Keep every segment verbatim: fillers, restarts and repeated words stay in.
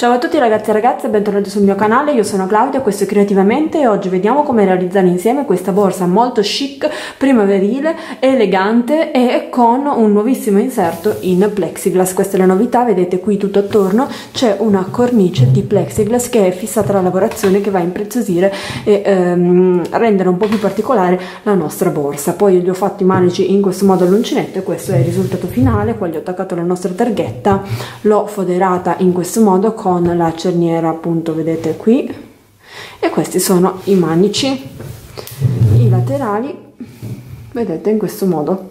Ciao a tutti ragazzi e ragazze, bentornati sul mio canale, io sono Claudia, questo è Creativamente e oggi vediamo come realizzare insieme questa borsa molto chic, primaverile, elegante e con un nuovissimo inserto in plexiglass. Questa è la novità, vedete qui tutto attorno c'è una cornice di plexiglass che è fissata alla lavorazione, che va a impreziosire e ehm, rendere un po' più particolare la nostra borsa. Poi io gli ho fatto i manici in questo modo all'uncinetto e questo è il risultato finale. Qua gli ho attaccato la nostra targhetta, l'ho foderata in questo modo con la cerniera, appunto vedete qui, e questi sono i manici, i laterali, vedete in questo modo.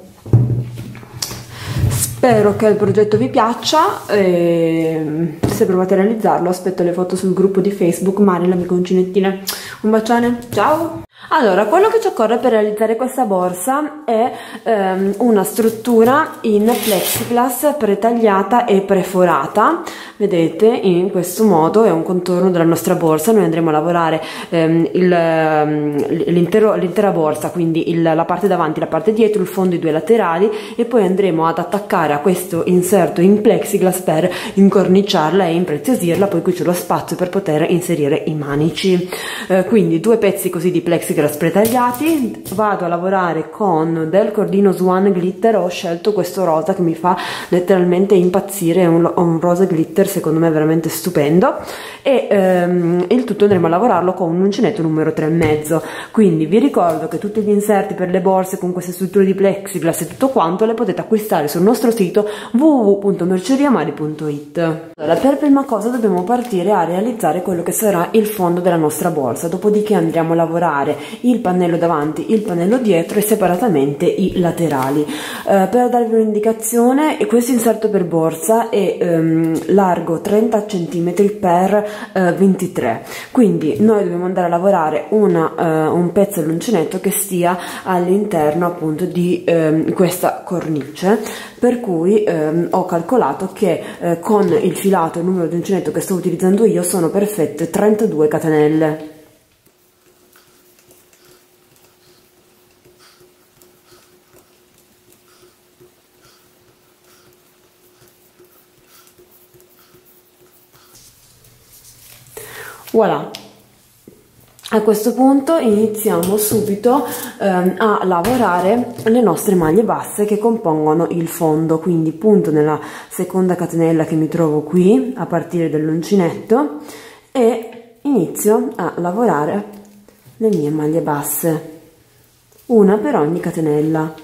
Spero che il progetto vi piaccia e se provate a realizzarlo aspetto le foto sul gruppo di Facebook Mari l'amica uncinettina. Un bacione, ciao! Allora, quello che ci occorre per realizzare questa borsa è ehm, una struttura in plexiglass pretagliata e preforata. Vedete, in questo modo è un contorno della nostra borsa. Noi andremo a lavorare ehm, l'intera borsa, quindi il, la parte davanti, la parte dietro, il fondo, i due laterali, e poi andremo ad attaccare a questo inserto in plexiglass per incorniciarla e impreziosirla. Poi qui c'è lo spazio per poter inserire i manici. Eh, quindi due pezzi così di plexiglass pretagliati. Vado a lavorare con del cordino Swan glitter. Ho scelto questo rosa che mi fa letteralmente impazzire, è un, un rosa glitter secondo me veramente stupendo, e ehm, il tutto andremo a lavorarlo con un uncinetto numero tre e mezzo. Quindi vi ricordo che tutti gli inserti per le borse con queste strutture di plexiglass e tutto quanto le potete acquistare sul nostro sito w w w punto merceriamari punto it. Allora, per prima cosa dobbiamo partire a realizzare quello che sarà il fondo della nostra borsa, dopodiché andremo a lavorare il pannello davanti, il pannello dietro e separatamente i laterali. Eh, per darvi un'indicazione, questo inserto per borsa è ehm, largo trenta centimetri per eh, ventitré, quindi noi dobbiamo andare a lavorare una, eh, un pezzo all'uncinetto che stia all'interno appunto di ehm, questa cornice, per cui ehm, ho calcolato che eh, con il filato e il numero di uncinetto che sto utilizzando io sono perfette trentadue catenelle. Voilà, a questo punto iniziamo subito ehm, a lavorare le nostre maglie basse che compongono il fondo. Quindi punto nella seconda catenella che mi trovo qui a partire dall'uncinetto e inizio a lavorare le mie maglie basse, una per ogni catenella.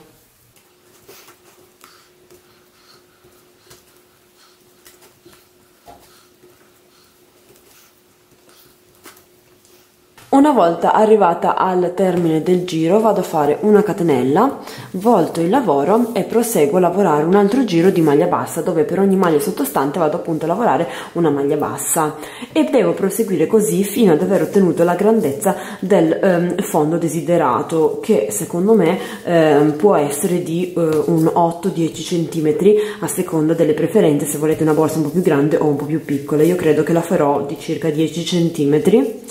Una volta arrivata al termine del giro vado a fare una catenella, volto il lavoro e proseguo a lavorare un altro giro di maglia bassa, dove per ogni maglia sottostante vado appunto a lavorare una maglia bassa, e devo proseguire così fino ad aver ottenuto la grandezza del ehm, fondo desiderato, che secondo me ehm, può essere di eh, un otto dieci centimetri a seconda delle preferenze, se volete una borsa un po' più grande o un po' più piccola. Io credo che la farò di circa dieci centimetri.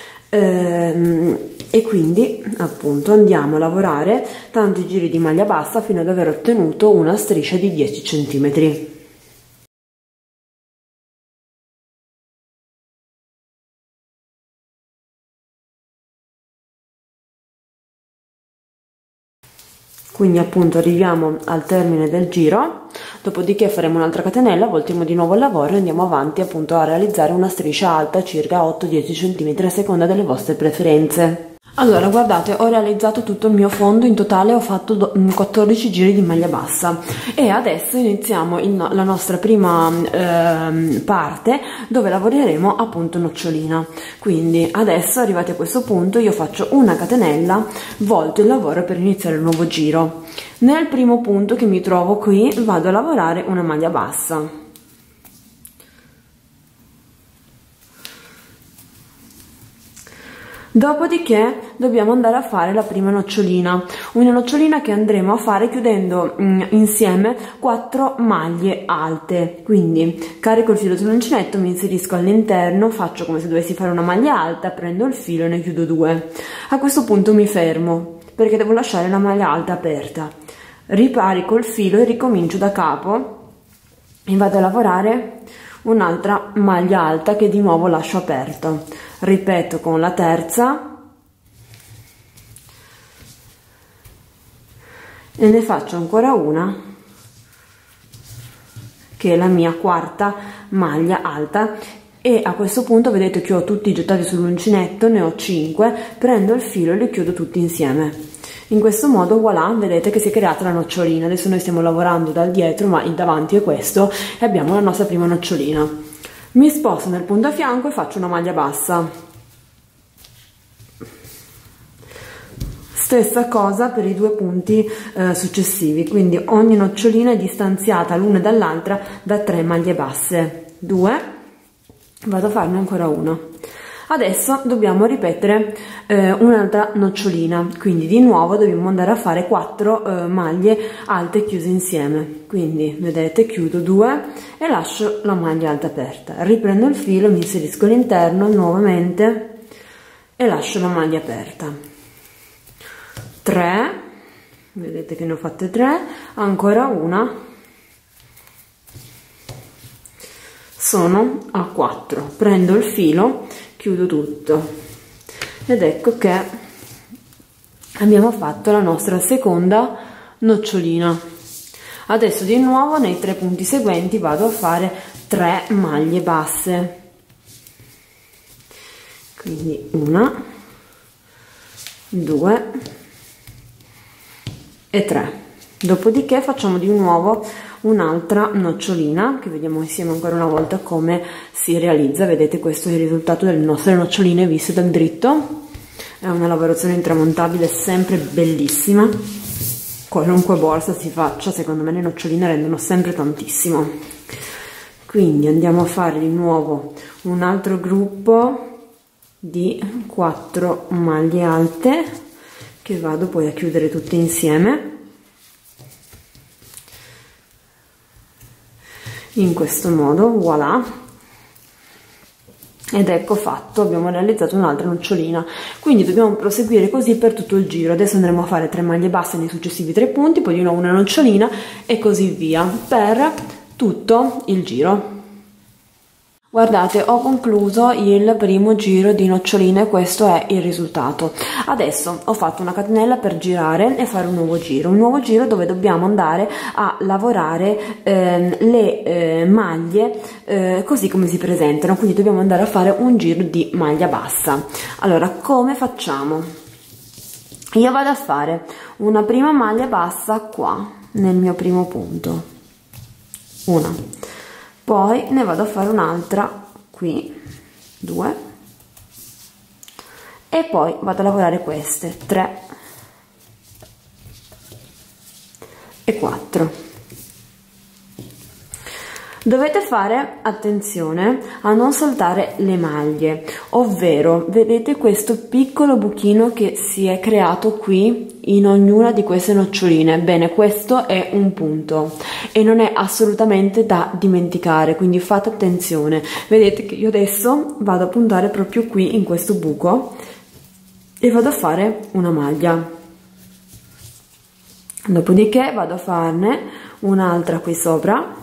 E quindi appunto andiamo a lavorare tanti giri di maglia bassa fino ad aver ottenuto una striscia di dieci centimetri. Quindi appunto arriviamo al termine del giro, dopodiché faremo un'altra catenella, voltiamo di nuovo il lavoro e andiamo avanti appunto a realizzare una striscia alta circa otto dieci centimetri a seconda delle vostre preferenze. Allora, guardate, ho realizzato tutto il mio fondo, in totale ho fatto quattordici giri di maglia bassa e adesso iniziamo in, la nostra prima eh, parte, dove lavoreremo appunto nocciolina. Quindi adesso, arrivati a questo punto, io faccio una catenella, volto il lavoro per iniziare il nuovo giro. Nel primo punto che mi trovo qui vado a lavorare una maglia bassa. Dopodiché dobbiamo andare a fare la prima nocciolina, una nocciolina che andremo a fare chiudendo mh, insieme quattro maglie alte. Quindi carico il filo sull'uncinetto, mi inserisco all'interno, faccio come se dovessi fare una maglia alta, prendo il filo e ne chiudo due. A questo punto mi fermo perché devo lasciare la maglia alta aperta, ricarico il filo e ricomincio da capo e vado a lavorare un'altra maglia alta che di nuovo lascio aperta. Ripeto con la terza e ne faccio ancora una che è la mia quarta maglia alta, e a questo punto vedete che ho tutti gettati sull'uncinetto, ne ho cinque, prendo il filo e li chiudo tutti insieme. In questo modo, voilà, vedete che si è creata la nocciolina. Adesso noi stiamo lavorando dal dietro, ma il davanti è questo, e abbiamo la nostra prima nocciolina. Mi sposto nel punto a fianco e faccio una maglia bassa. Stessa cosa per i due punti eh, successivi, quindi ogni nocciolina è distanziata l'una dall'altra da tre maglie basse. Due, vado a farne ancora una. Adesso dobbiamo ripetere eh, un'altra nocciolina, quindi di nuovo dobbiamo andare a fare quattro eh, maglie alte chiuse insieme. Quindi vedete, chiudo due e lascio la maglia alta aperta, riprendo il filo, mi inserisco all'interno nuovamente e lascio la maglia aperta. tre, vedete che ne ho fatte tre, ancora una, sono a quattro, prendo il filo, chiudo tutto ed ecco che abbiamo fatto la nostra seconda nocciolina. Adesso di nuovo nei tre punti seguenti vado a fare tre maglie basse, quindi una, due e tre. Dopodiché facciamo di nuovo un'altra nocciolina che vediamo insieme ancora una volta come si realizza. Vedete, questo è il risultato delle nostre noccioline viste dal dritto. È una lavorazione intramontabile sempre bellissima, qualunque borsa si faccia, secondo me le noccioline rendono sempre tantissimo. Quindi andiamo a fare di nuovo un altro gruppo di quattro maglie alte che vado poi a chiudere tutte insieme in questo modo, voilà, ed ecco fatto, abbiamo realizzato un'altra nocciolina. Quindi dobbiamo proseguire così per tutto il giro. Adesso andremo a fare tre maglie basse nei successivi tre punti, poi di nuovo una nocciolina e così via per tutto il giro. Guardate, ho concluso il primo giro di noccioline, questo è il risultato. Adesso ho fatto una catenella per girare e fare un nuovo giro, un nuovo giro dove dobbiamo andare a lavorare eh, le eh, maglie eh, così come si presentano, quindi dobbiamo andare a fare un giro di maglia bassa. Allora, come facciamo? Io vado a fare una prima maglia bassa qua, nel mio primo punto, una. Poi ne vado a fare un'altra qui, due, e poi vado a lavorare queste, tre e quattro. Dovete fare attenzione a non saltare le maglie, ovvero vedete questo piccolo buchino che si è creato qui in ognuna di queste noccioline. Bene, questo è un punto e non è assolutamente da dimenticare, quindi fate attenzione. Vedete che io adesso vado a puntare proprio qui in questo buco e vado a fare una maglia, dopodiché vado a farne un'altra qui sopra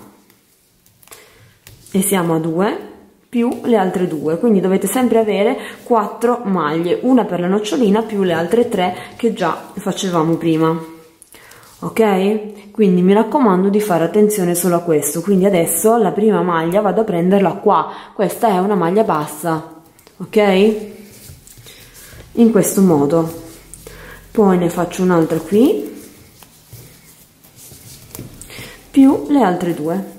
e siamo a due più le altre due, quindi dovete sempre avere quattro maglie, una per la nocciolina più le altre tre che già facevamo prima. Ok? Quindi mi raccomando di fare attenzione solo a questo. Quindi adesso la prima maglia vado a prenderla qua, questa è una maglia bassa, ok? In questo modo. Poi ne faccio un'altra qui più le altre due.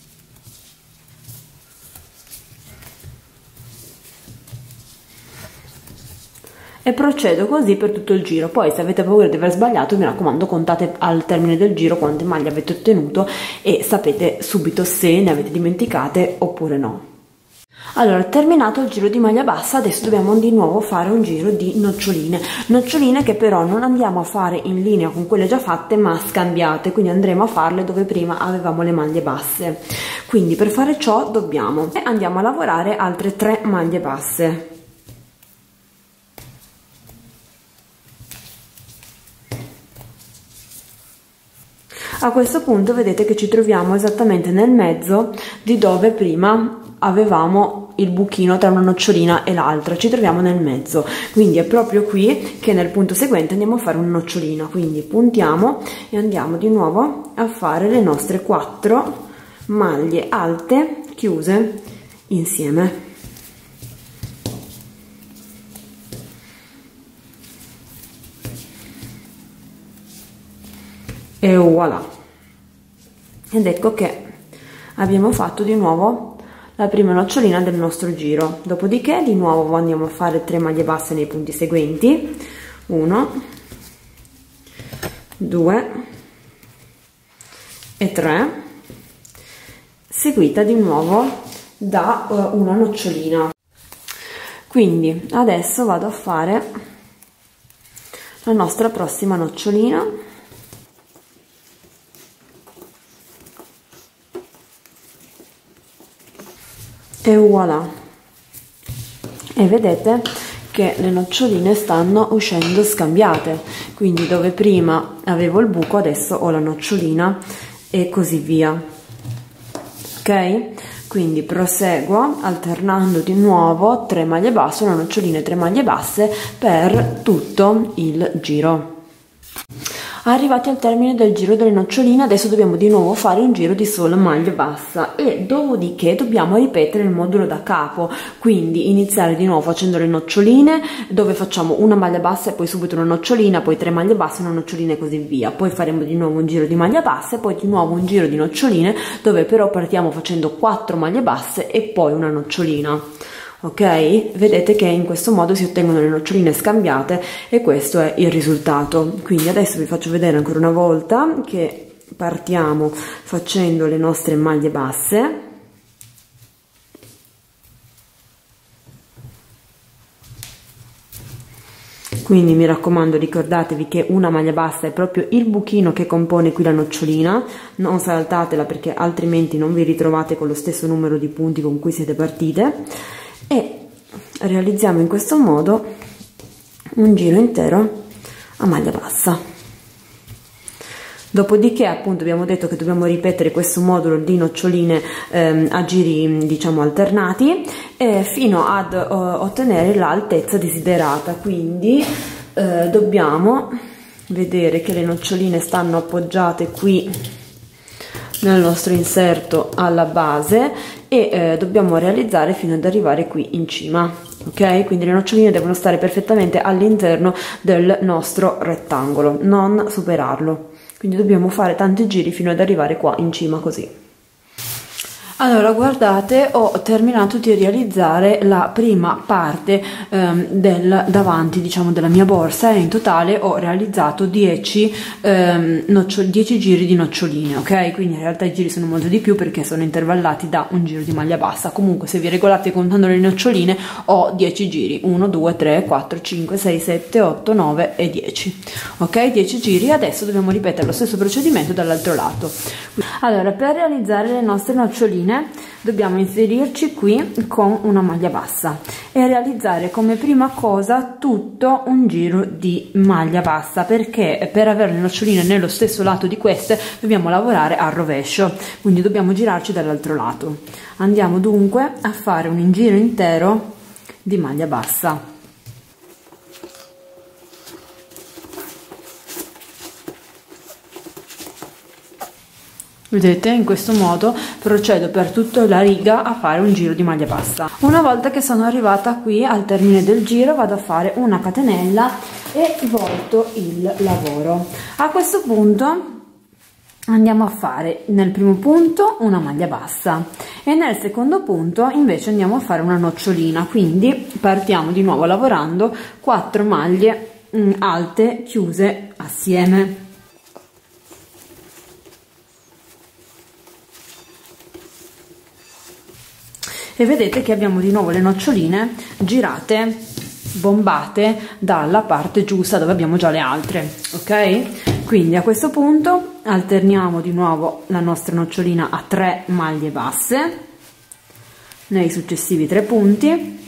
E procedo così per tutto il giro. Poi se avete paura di aver sbagliato, mi raccomando, contate al termine del giro quante maglie avete ottenuto e sapete subito se ne avete dimenticate oppure no. Allora, terminato il giro di maglia bassa, adesso dobbiamo di nuovo fare un giro di noccioline, noccioline che però non andiamo a fare in linea con quelle già fatte ma scambiate, quindi andremo a farle dove prima avevamo le maglie basse. Quindi per fare ciò dobbiamo e andiamo a lavorare altre tre maglie basse. A questo punto vedete che ci troviamo esattamente nel mezzo di dove prima avevamo il buchino tra una nocciolina e l'altra, ci troviamo nel mezzo, quindi è proprio qui che nel punto seguente andiamo a fare una nocciolina, quindi puntiamo e andiamo di nuovo a fare le nostre quattro maglie alte chiuse insieme. E voilà, ed ecco che abbiamo fatto di nuovo la prima nocciolina del nostro giro. Dopodiché di nuovo andiamo a fare tre maglie basse nei punti seguenti, uno, due e tre, seguita di nuovo da uh, una nocciolina. Quindi adesso vado a fare la nostra prossima nocciolina. E voilà, e vedete che le noccioline stanno uscendo scambiate, quindi dove prima avevo il buco adesso ho la nocciolina e così via. Ok, quindi proseguo alternando di nuovo tre maglie basse, una nocciolina e tre maglie basse per tutto il giro. Arrivati al termine del giro delle noccioline, adesso dobbiamo di nuovo fare un giro di sola maglia bassa e dopodiché dobbiamo ripetere il modulo da capo, quindi iniziare di nuovo facendo le noccioline, dove facciamo una maglia bassa e poi subito una nocciolina, poi tre maglie basse, una nocciolina e così via. Poi faremo di nuovo un giro di maglia bassa e poi di nuovo un giro di noccioline, dove però partiamo facendo quattro maglie basse e poi una nocciolina. Ok, vedete che in questo modo si ottengono le noccioline scambiate e questo è il risultato. Quindi adesso vi faccio vedere ancora una volta che partiamo facendo le nostre maglie basse, quindi mi raccomando ricordatevi che una maglia bassa è proprio il buchino che compone qui la nocciolina, non saltatela perché altrimenti non vi ritrovate con lo stesso numero di punti con cui siete partite. E realizziamo in questo modo un giro intero a maglia bassa. Dopodiché appunto abbiamo detto che dobbiamo ripetere questo modulo di noccioline ehm, a giri diciamo alternati eh, fino ad eh, ottenere l'altezza desiderata, quindi eh, dobbiamo vedere che le noccioline stanno appoggiate qui nel nostro inserto alla base e eh, dobbiamo realizzare fino ad arrivare qui in cima. Ok, quindi le noccioline devono stare perfettamente all'interno del nostro rettangolo, non superarlo, quindi dobbiamo fare tanti giri fino ad arrivare qua in cima così. Allora guardate, ho terminato di realizzare la prima parte ehm, del davanti diciamo della mia borsa e in totale ho realizzato dieci, ehm, dieci giri di noccioline, ok? Quindi in realtà i giri sono molto di più perché sono intervallati da un giro di maglia bassa. Comunque se vi regolate contando le noccioline ho dieci giri, uno, due, tre, quattro, cinque, sei, sette, otto, nove e dieci, ok? dieci giri. Adesso dobbiamo ripetere lo stesso procedimento dall'altro lato. Allora, per realizzare le nostre noccioline dobbiamo inserirci qui con una maglia bassa e realizzare come prima cosa tutto un giro di maglia bassa, perché per avere le noccioline nello stesso lato di queste dobbiamo lavorare al rovescio, quindi dobbiamo girarci dall'altro lato. Andiamo dunque a fare un giro intero di maglia bassa. Vedete, in questo modo procedo per tutta la riga a fare un giro di maglia bassa. Una volta che sono arrivata qui al termine del giro vado a fare una catenella e volto il lavoro. A questo punto andiamo a fare nel primo punto una maglia bassa e nel secondo punto invece andiamo a fare una nocciolina, quindi partiamo di nuovo lavorando quattro maglie mh, alte chiuse assieme. E vedete che abbiamo di nuovo le noccioline girate, bombate dalla parte giusta dove abbiamo già le altre, ok? Quindi a questo punto alterniamo di nuovo la nostra nocciolina a tre maglie basse nei successivi tre punti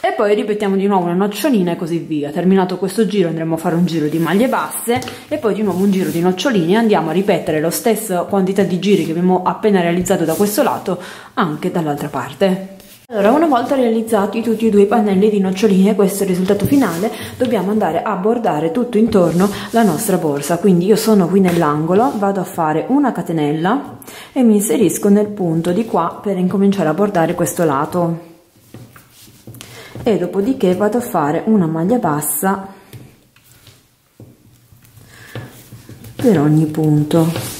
e poi ripetiamo di nuovo una nocciolina e così via. Terminato questo giro andremo a fare un giro di maglie basse e poi di nuovo un giro di noccioline e andiamo a ripetere lo stesso quantità di giri che abbiamo appena realizzato da questo lato anche dall'altra parte. Allora, una volta realizzati tutti e due i pannelli di noccioline, questo è il risultato finale, dobbiamo andare a bordare tutto intorno la nostra borsa. Quindi io sono qui nell'angolo, vado a fare una catenella e mi inserisco nel punto di qua per incominciare a bordare questo lato e dopodiché vado a fare una maglia bassa per ogni punto.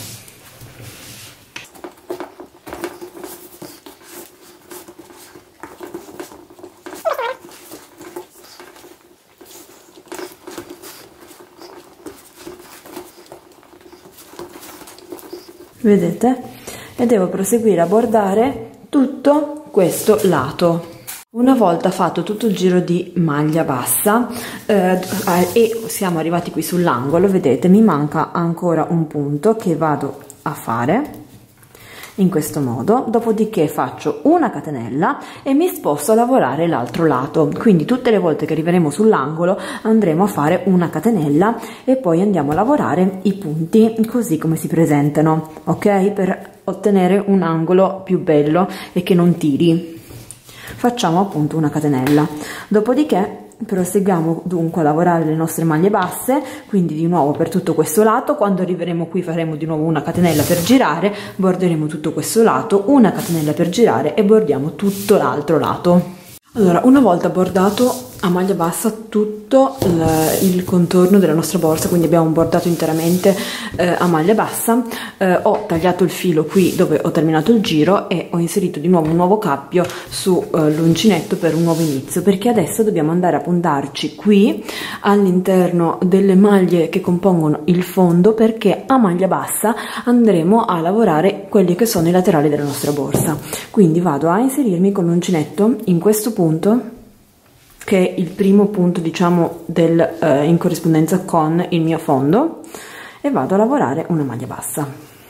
Vedete? E devo proseguire a bordare tutto questo lato. Una volta fatto tutto il giro di maglia bassa eh, e siamo arrivati qui sull'angolo, vedete, mi manca ancora un punto che vado a fare in questo modo, dopodiché faccio una catenella e mi sposto a lavorare l'altro lato. Quindi tutte le volte che arriveremo sull'angolo andremo a fare una catenella e poi andiamo a lavorare i punti così come si presentano, ok? Per ottenere un angolo più bello e che non tiri. Facciamo appunto una catenella, dopodiché proseguiamo dunque a lavorare le nostre maglie basse, quindi di nuovo per tutto questo lato. Quando arriveremo qui faremo di nuovo una catenella per girare, borderemo tutto questo lato, una catenella per girare e bordiamo tutto l'altro lato. Allora, una volta bordato a maglia bassa tutto il, il contorno della nostra borsa, quindi abbiamo bordato interamente eh, a maglia bassa, eh, ho tagliato il filo qui dove ho terminato il giro e ho inserito di nuovo un nuovo cappio sull'uncinetto eh, per un nuovo inizio, perché adesso dobbiamo andare a puntarci qui all'interno delle maglie che compongono il fondo, perché a maglia bassa andremo a lavorare quelli che sono i laterali della nostra borsa. Quindi vado a inserirmi con l'uncinetto in questo punto, che è il primo punto, diciamo, del, eh, in corrispondenza con il mio fondo, e vado a lavorare una maglia bassa.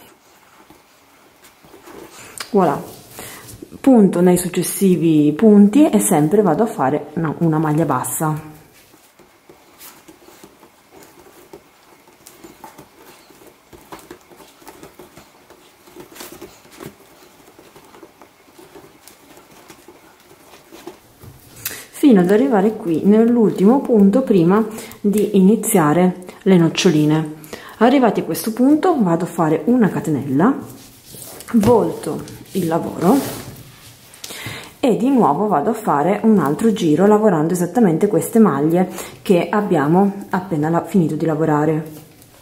Voilà, punto nei successivi punti e sempre vado a fare una, una maglia bassa. Fino ad arrivare qui nell'ultimo punto prima di iniziare le noccioline. Arrivati a questo punto vado a fare una catenella, volto il lavoro e di nuovo vado a fare un altro giro lavorando esattamente queste maglie che abbiamo appena finito di lavorare.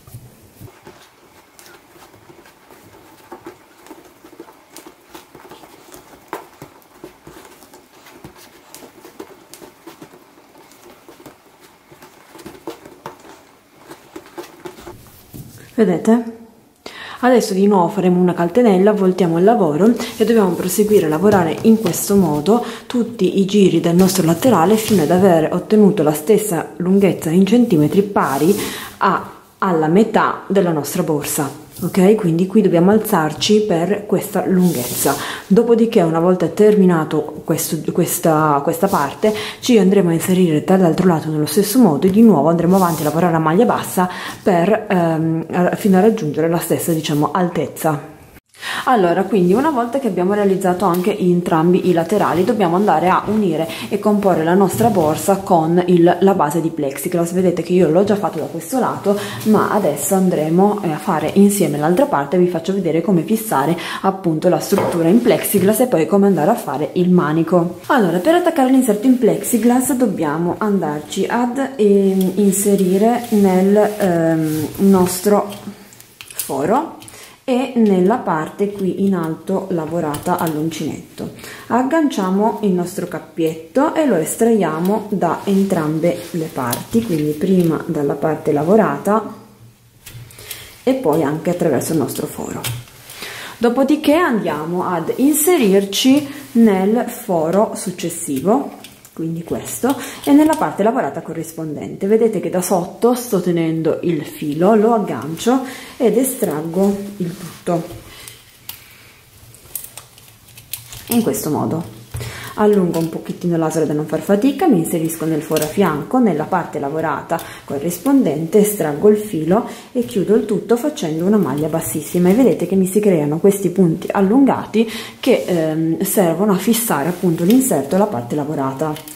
Vedete? Adesso di nuovo faremo una catenella, voltiamo il lavoro e dobbiamo proseguire a lavorare in questo modo tutti i giri del nostro laterale fino ad aver ottenuto la stessa lunghezza in centimetri pari a, alla metà della nostra borsa. Ok, quindi qui dobbiamo alzarci per questa lunghezza. Dopodiché, una volta terminato questo, questa, questa parte, ci andremo a inserire dall'altro lato nello stesso modo e di nuovo andremo avanti a lavorare a maglia bassa per, ehm, fino a raggiungere la stessa, diciamo, altezza. Allora, quindi una volta che abbiamo realizzato anche entrambi i laterali, dobbiamo andare a unire e comporre la nostra borsa con il, la base di plexiglass. Vedete che io l'ho già fatto da questo lato, ma adesso andremo a fare insieme l'altra parte. Vi faccio vedere come fissare appunto la struttura in plexiglass e poi come andare a fare il manico. Allora, per attaccare l'inserto in plexiglass dobbiamo andarci ad eh, inserire nel eh, nostro foro e nella parte qui in alto lavorata all'uncinetto. Agganciamo il nostro cappietto e lo estraiamo da entrambe le parti, quindi prima dalla parte lavorata e poi anche attraverso il nostro foro. Dopodiché andiamo ad inserirci nel foro successivo, quindi questo, e nella parte lavorata corrispondente. Vedete che da sotto sto tenendo il filo, lo aggancio ed estraggo il tutto in questo modo. allungo un pochettino l'asolo da non far fatica, mi inserisco nel foro a fianco, nella parte lavorata corrispondente, estraggo il filo e chiudo il tutto facendo una maglia bassissima, e vedete che mi si creano questi punti allungati che ehm, servono a fissare appunto l'inserto alla parte lavorata.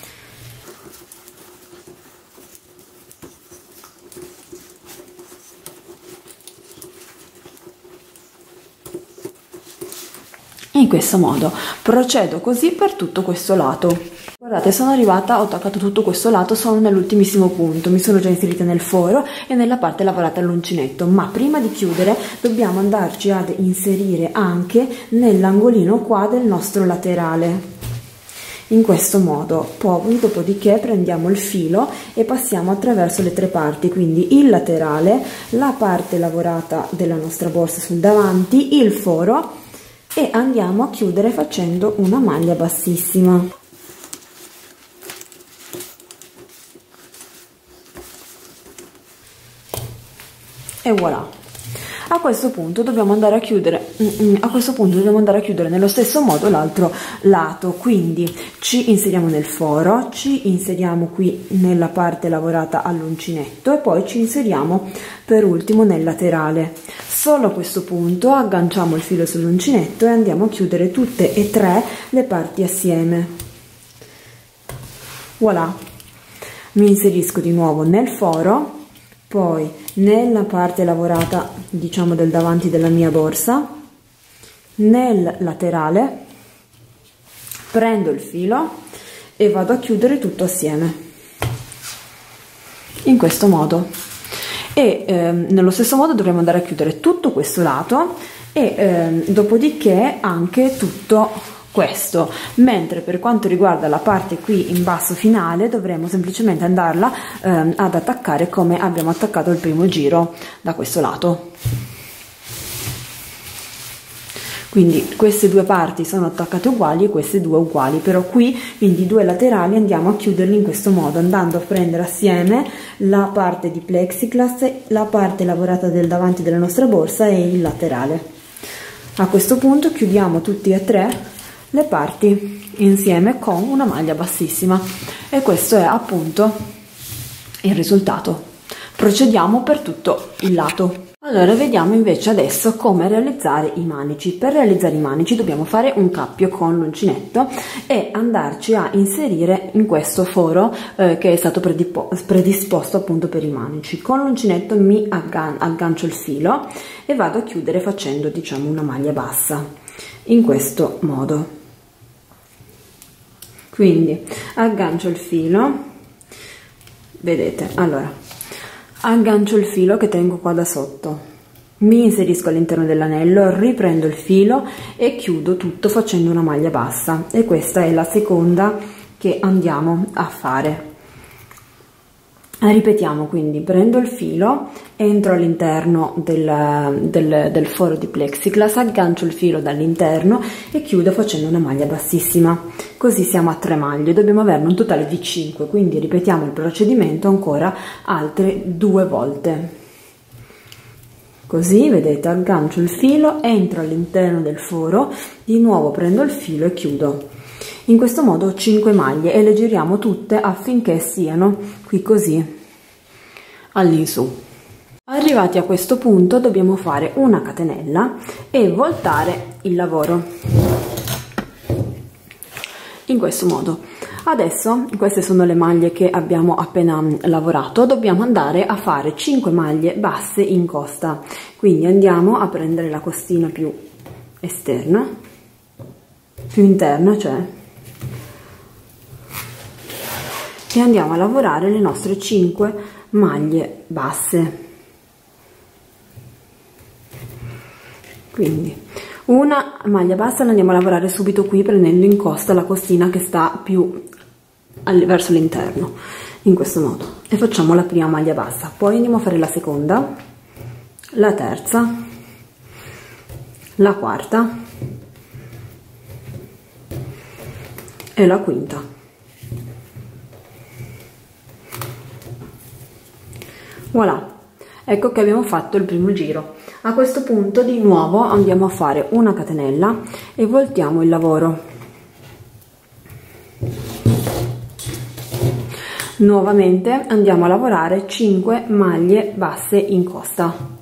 In questo modo procedo così per tutto questo lato. Guardate, sono arrivata, ho attaccato tutto questo lato, sono nell'ultimissimo punto, mi sono già inserita nel foro e nella parte lavorata all'uncinetto, ma prima di chiudere dobbiamo andarci ad inserire anche nell'angolino qua del nostro laterale. In questo modo, poi dopodiché prendiamo il filo e passiamo attraverso le tre parti, quindi il laterale, la parte lavorata della nostra borsa sul davanti, il foro, e andiamo a chiudere facendo una maglia bassissima. E voilà. A questo punto dobbiamo andare a chiudere a questo punto dobbiamo andare a chiudere nello stesso modo l'altro lato, quindi ci inseriamo nel foro, ci inseriamo qui nella parte lavorata all'uncinetto e poi ci inseriamo per ultimo nel laterale. Solo a questo punto agganciamo il filo sull'uncinetto e andiamo a chiudere tutte e tre le parti assieme. Voilà, mi inserisco di nuovo nel foro, poi nella parte lavorata, diciamo, del davanti della mia borsa, nel laterale, prendo il filo e vado a chiudere tutto assieme in questo modo. E ehm, nello stesso modo dovremo andare a chiudere tutto questo lato e ehm, dopodiché anche tutto questo, mentre per quanto riguarda la parte qui in basso finale dovremo semplicemente andarla ehm, ad attaccare come abbiamo attaccato il primo giro da questo lato. Quindi queste due parti sono attaccate uguali e queste due uguali, però qui quindi i due laterali andiamo a chiuderli in questo modo, andando a prendere assieme la parte di plexiglass, la parte lavorata del davanti della nostra borsa e il laterale. A questo punto chiudiamo tutti e tre le parti insieme con una maglia bassissima e questo è appunto il risultato. Procediamo per tutto il lato. Allora vediamo invece adesso come realizzare i manici. Per realizzare i manici dobbiamo fare un cappio con l'uncinetto e andarci a inserire in questo foro eh, che è stato predisposto appunto per i manici. Con l'uncinetto mi aggan aggancio il filo e vado a chiudere facendo, diciamo, una maglia bassa in questo modo. Quindi aggancio il filo, vedete, allora aggancio il filo che tengo qua da sotto, mi inserisco all'interno dell'anello, riprendo il filo e chiudo tutto facendo una maglia bassa, e questa è la seconda che andiamo a fare. Ripetiamo, quindi prendo il filo, entro all'interno del, del, del foro di plexiglass, aggancio il filo dall'interno e chiudo facendo una maglia bassissima. Così siamo a tre maglie, dobbiamo averne un totale di cinque, quindi ripetiamo il procedimento ancora altre due volte. Così, vedete, aggancio il filo, entro all'interno del foro, di nuovo prendo il filo e chiudo. In questo modo ho cinque maglie e le giriamo tutte affinché siano qui così all'insù. Arrivati a questo punto dobbiamo fare una catenella e voltare il lavoro in questo modo. Adesso queste sono le maglie che abbiamo appena lavorato, dobbiamo andare a fare cinque maglie basse in costa, quindi andiamo a prendere la costina più esterna, più interna, cioè, e andiamo a lavorare le nostre cinque maglie basse. Quindi una maglia bassa la andiamo a lavorare subito qui, prendendo in costa la costina che sta più verso l'interno, in questo modo, e facciamo la prima maglia bassa, poi andiamo a fare la seconda, la terza, la quarta e la quinta. Voilà, ecco che abbiamo fatto il primo giro. A questo punto di nuovo andiamo a fare una catenella e voltiamo il lavoro Nuovamente andiamo a lavorare cinque maglie basse in costa.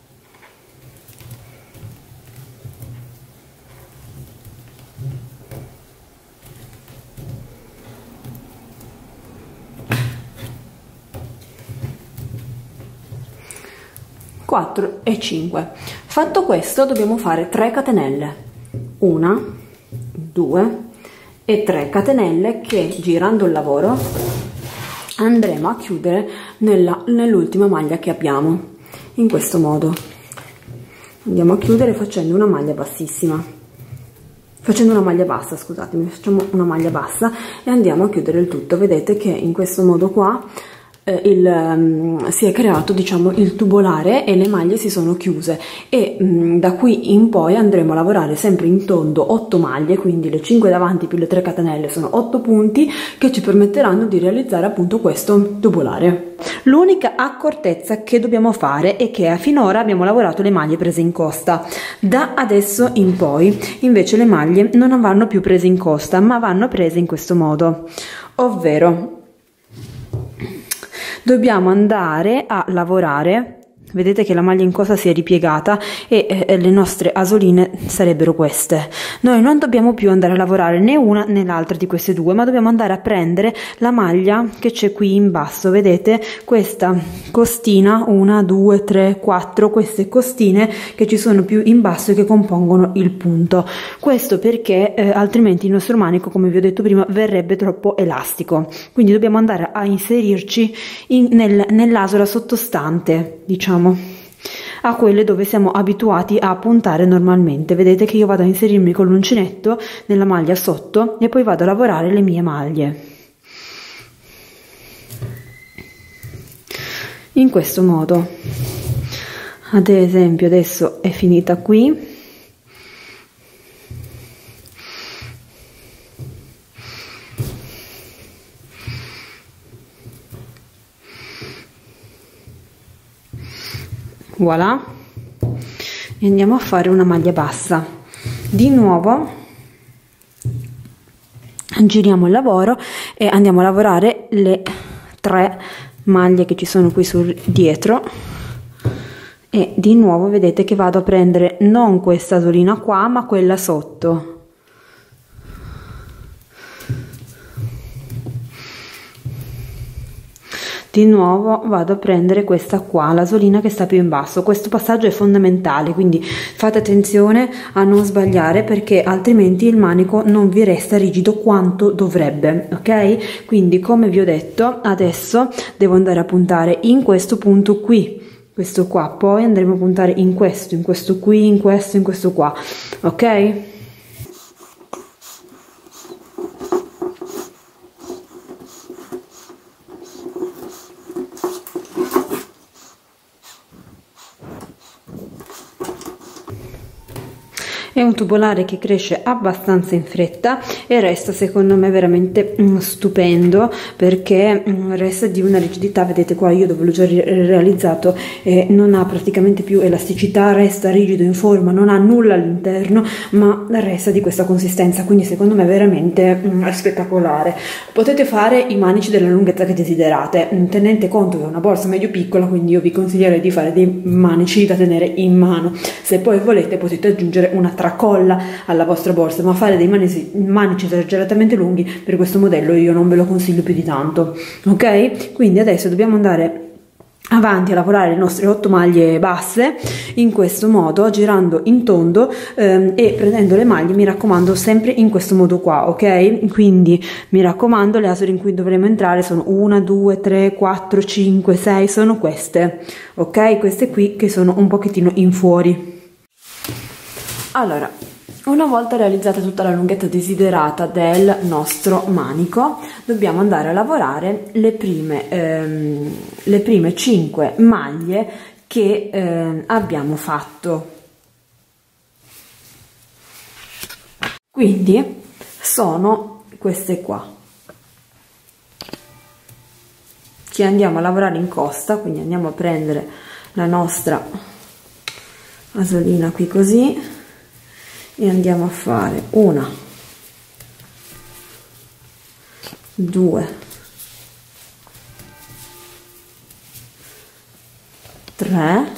quattro e cinque. Fatto questo dobbiamo fare tre catenelle, una, due e tre catenelle che, girando il lavoro, andremo a chiudere nell'ultima maglia che abbiamo, in questo modo. Andiamo a chiudere facendo una maglia bassissima, facendo una maglia bassa, scusatemi, facciamo una maglia bassa e andiamo a chiudere il tutto. Vedete che in questo modo qua Il, um, si è creato, diciamo, il tubolare e le maglie si sono chiuse e um, da qui in poi andremo a lavorare sempre in tondo otto maglie, quindi le cinque davanti più le tre catenelle sono otto punti che ci permetteranno di realizzare appunto questo tubolare. L'unica accortezza che dobbiamo fare è che finora abbiamo lavorato le maglie prese in costa. Da adesso in poi invece le maglie non vanno più prese in costa, ma vanno prese in questo modo, ovvero dobbiamo andare a lavorare. Vedete che la maglia in costa si è ripiegata e eh, le nostre asoline sarebbero queste. Noi non dobbiamo più andare a lavorare né una né l'altra di queste due, ma dobbiamo andare a prendere la maglia che c'è qui in basso. Vedete questa costina, una, due, tre, quattro, queste costine che ci sono più in basso e che compongono il punto. Questo perché eh, altrimenti il nostro manico, come vi ho detto prima, verrebbe troppo elastico. Quindi dobbiamo andare a inserirci in, nel, nell'asola sottostante, diciamo, a quelle dove siamo abituati a puntare normalmente. Vedete che io vado a inserirmi con l'uncinetto nella maglia sotto e poi vado a lavorare le mie maglie in questo modo. Ad esempio adesso è finita qui, voilà, e andiamo a fare una maglia bassa. Di nuovo giriamo il lavoro e andiamo a lavorare le tre maglie che ci sono qui sul dietro e di nuovo vedete che vado a prendere non questa asolina qua ma quella sotto. Di nuovo vado a prendere questa qua, l'asolina che sta più in basso. Questo passaggio è fondamentale, quindi fate attenzione a non sbagliare perché altrimenti il manico non vi resta rigido quanto dovrebbe, ok? Quindi come vi ho detto adesso devo andare a puntare in questo punto qui, questo qua, poi andremo a puntare in questo, in questo qui, in questo, in questo qua, ok? È un tubolare che cresce abbastanza in fretta e resta secondo me veramente mm, stupendo perché mm, resta di una rigidità. Vedete qua io dove l'ho già realizzato eh, non ha praticamente più elasticità, resta rigido in forma, non ha nulla all'interno ma resta di questa consistenza, quindi secondo me veramente mm, spettacolare. Potete fare i manici della lunghezza che desiderate, mm, tenete conto che è una borsa medio piccola, quindi io vi consiglierei di fare dei manici da tenere in mano. Se poi volete potete aggiungere una tracolla alla vostra borsa, ma fare dei manici, manici esageratamente lunghi per questo modello io non ve lo consiglio più di tanto, ok? Quindi adesso dobbiamo andare avanti a lavorare le nostre otto maglie basse in questo modo, girando in tondo ehm, e prendendo le maglie, mi raccomando, sempre in questo modo qua, ok? Quindi mi raccomando, le asole in cui dovremo entrare sono una, due, tre, quattro, cinque, sei, sono queste, ok? Queste qui che sono un pochettino in fuori. Allora, una volta realizzata tutta la lunghezza desiderata del nostro manico, dobbiamo andare a lavorare le prime, ehm, le prime cinque maglie che eh, abbiamo fatto. Quindi sono queste qua, che andiamo a lavorare in costa, quindi andiamo a prendere la nostra asolina qui così, e andiamo a fare una, due, tre,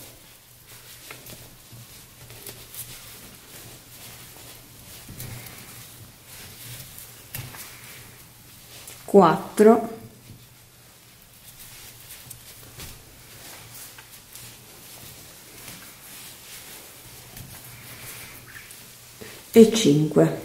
quattro, e cinque.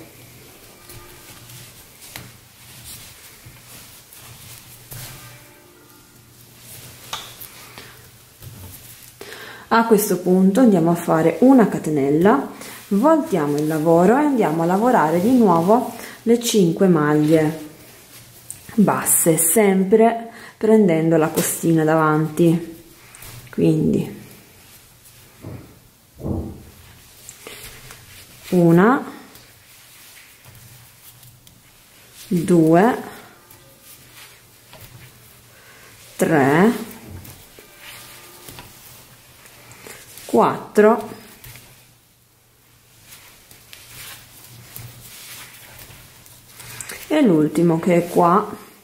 A questo punto andiamo a fare una catenella, voltiamo il lavoro e andiamo a lavorare di nuovo le cinque maglie basse, sempre prendendo la costina davanti. Quindi una, due, tre, quattro, e l'ultimo che è qua,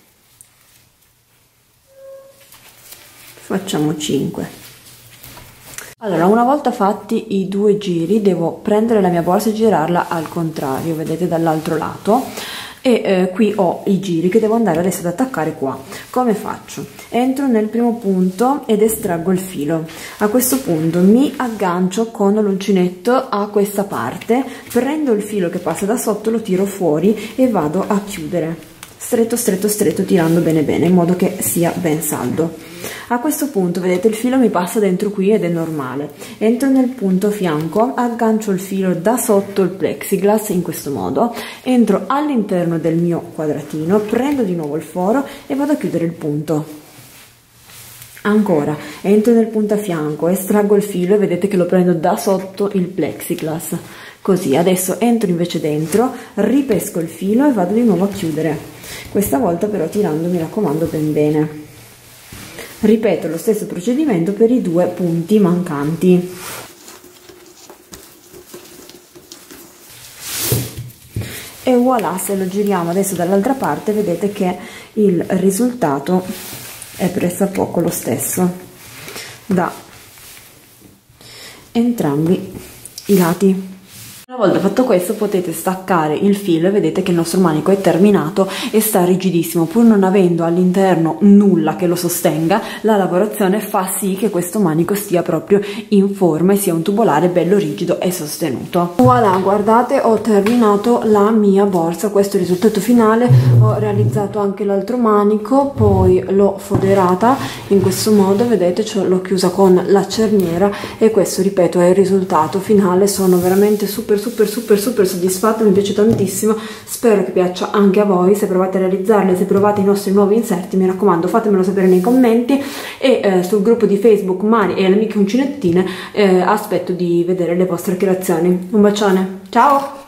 facciamo cinque. Allora, una volta fatti i due giri devo prendere la mia borsa e girarla al contrario, vedete, dall'altro lato, e eh, qui ho i giri che devo andare adesso ad attaccare qua. Come faccio? Entro nel primo punto ed estraggo il filo. A questo punto mi aggancio con l'uncinetto a questa parte, prendo il filo che passa da sotto, lo tiro fuori e vado a chiudere stretto stretto stretto, tirando bene bene in modo che sia ben saldo. A questo punto vedete il filo mi passa dentro qui ed è normale. Entro nel punto fianco, aggancio il filo da sotto il plexiglass in questo modo, entro all'interno del mio quadratino, prendo di nuovo il foro e vado a chiudere il punto. Ancora, entro nel punto a fianco, estraggo il filo e vedete che lo prendo da sotto il plexiglass. Così, adesso entro invece dentro, ripesco il filo e vado di nuovo a chiudere. Questa volta però tirando, mi raccomando, ben bene. Ripeto lo stesso procedimento per i due punti mancanti. E voilà, se lo giriamo adesso dall'altra parte vedete che il risultato è pressappoco lo stesso da entrambi i lati. Una volta fatto questo potete staccare il filo e vedete che il nostro manico è terminato e sta rigidissimo. Pur non avendo all'interno nulla che lo sostenga, la lavorazione fa sì che questo manico stia proprio in forma e sia un tubolare bello rigido e sostenuto. Voilà, guardate, ho terminato la mia borsa, questo è il risultato finale. Ho realizzato anche l'altro manico, poi l'ho foderata in questo modo, vedete, cioè l'ho chiusa con la cerniera, e questo, ripeto, è il risultato finale. Sono veramente super super super super soddisfatta, mi piace tantissimo, spero che piaccia anche a voi. Se provate a realizzarle, se provate i nostri nuovi inserti, mi raccomando fatemelo sapere nei commenti, e eh, sul gruppo di Facebook Mari e le amiche uncinettine eh, aspetto di vedere le vostre creazioni. Un bacione, ciao!